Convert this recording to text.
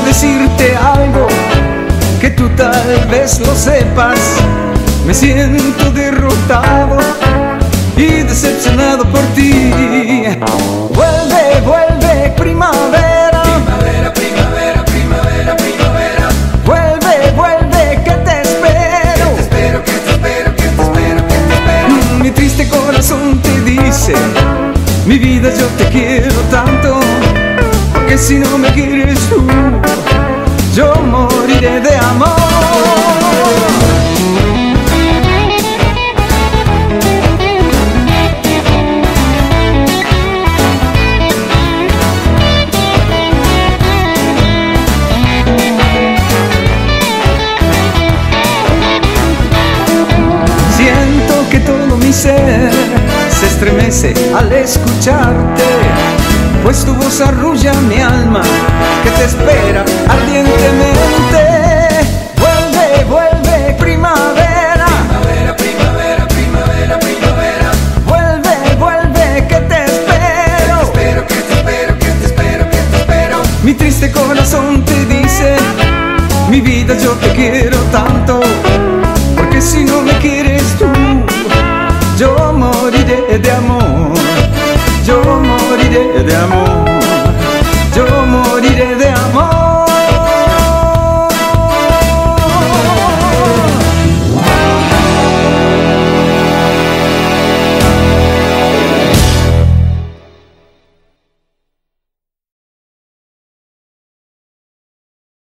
decirte algo que tú tal vez lo sepas. Me siento derrotado y decepcionado por ti. Vuelve, vuelve, primavera. Primavera, primavera, primavera, primavera. Vuelve, vuelve, que te espero. Que te espero, que te espero, que te espero, que te espero. Mi triste corazón te dice: mi vida, yo te quiero tanto, porque si no me quieres tú, yo moriré de amor. Siento que todo mi ser se estremece al escucharte, pues tu voz arrulla mi alma que te espera ardientemente. Vuelve, vuelve, primavera. Primavera, primavera, primavera, primavera. Vuelve, vuelve, que te espero. Que te espero, que te espero, que te espero, que te espero. Mi triste corazón te dice: mi vida, yo te quiero tanto, porque si no me quieres tú, yo moriré de amor. Yo moriré de amor.